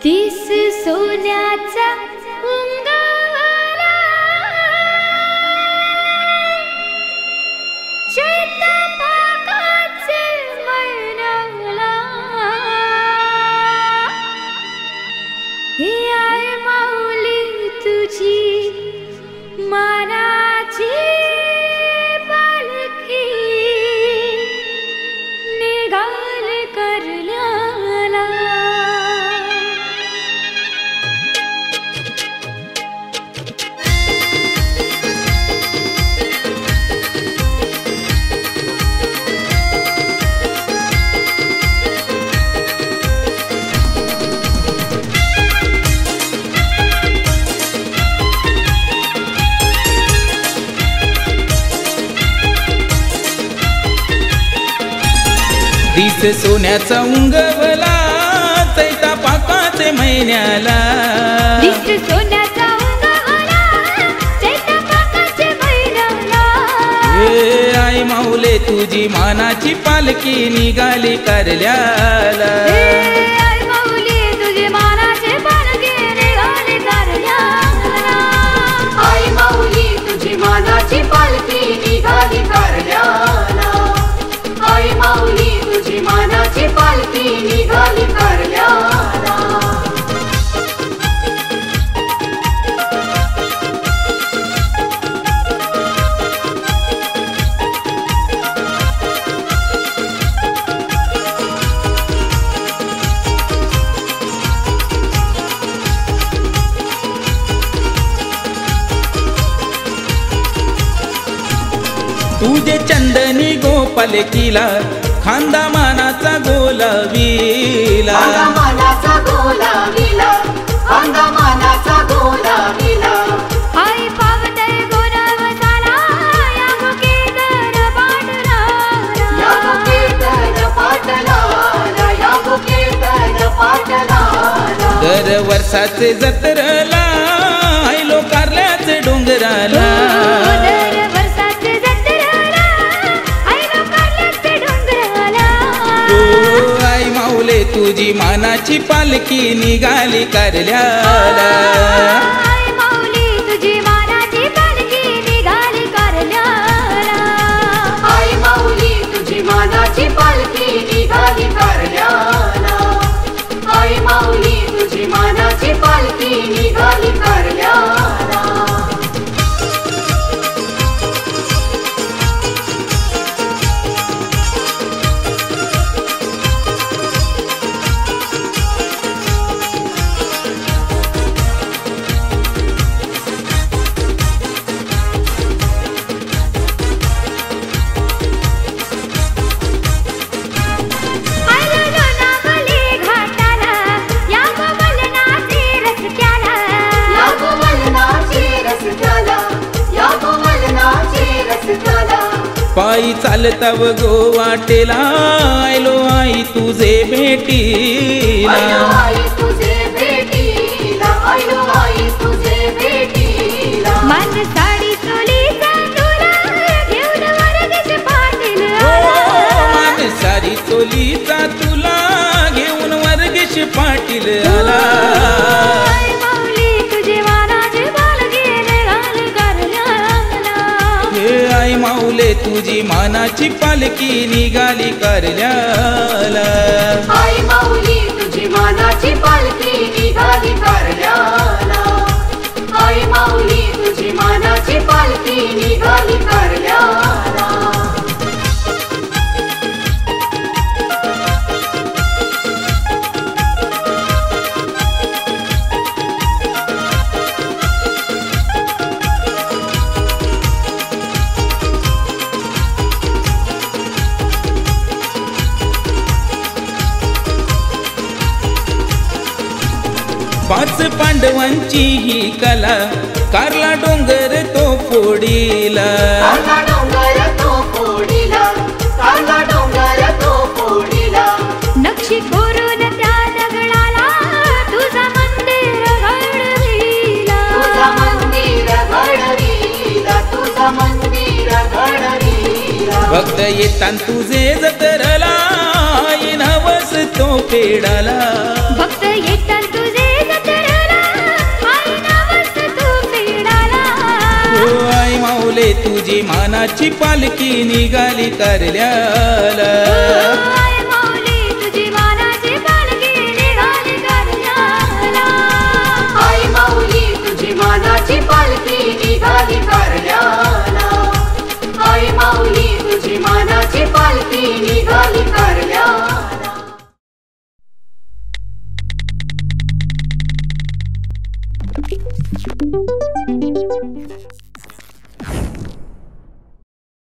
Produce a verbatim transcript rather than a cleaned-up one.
तीस सोन्याचा उंगाला चैतपाकाचे मैनाला ही आहे माऊली तुझी मानाची पालखी निघाल करल्याला तीस सोन्याचा उंगवला चैता पाकाचे महिन्याला तीस सोन्याचा उंगवला चैता पाकाचे महिन्याला हे आई माऊले तुझी मानाची पालखी निघाली करल्याला हे आई माऊली तुझी मानाची पालखी निघाली करल्याला आई माऊली तुझी मानाची पालखी निघाली करल्याला आई माऊली तुझी मानाची पालखी निघाली करल्याला तुझे चंदनी गोपालकीला खांदा मानाचा गोलावीला खांदा मानाचा गोलावीला खांदा मानाचा गोलावीला आई पावते गुणवताला या मुकेतन पाटला या मुकेतन पाटला या मुकेतन पाटला दर वर्षाचे जत्रला आयलो कारल्याचे डोंगराला तुझी मानाची पालखी निघाली करल्याला आई माऊली तुझी मानाची पालखी निघाली करल्याला आई माऊली तुझी मानाची पालखी निघाली करल्याला आई माऊली तुझी मानाची पालखी निघाली करल्याला पायी चालताव गो वाटेला आयलो आई तुझे भेटीला आई तुझे भेटीला आयलो आई तुझे भेटीला मन साडी चोलीचा तुला घेऊन वर्गेश पाटील मन साडी चोलीचा तुला घेऊन वर्गेश पाटील आला आई माऊली तुझी मानाची पालखी निघाली करल्याला हे आई माऊले तुझी मानाची पालखी निघाली करल्याला आई माऊली तुझी मानाची पालखी निघाली करल्याला आई माऊली तुझी मानाची पालखी निघाली करल्याला पाच पांडवांची ही कला कारला डोंगर तो फोडीला कारला डोंगर तो फोडीला कारला डोंगर तो फोडीला नक्षी कोरून त्या दगडाला तुझा मंदिर घडविला तुझा मंदिर घडविला तुझा मंदिर घडविला भक्त येतान तुझे जतरला नवस तो पेडाला भक्त येतात तुझे मानाची पालखी निघाली कारल्याला. आई माऊली तुझी मानाची पालखी निघाली कारल्याला. आई माऊली तुझी मानाची पालखी निघाली कारल्याला. आई माऊली तुझी मानाची पालखी निघाली कारल्याला.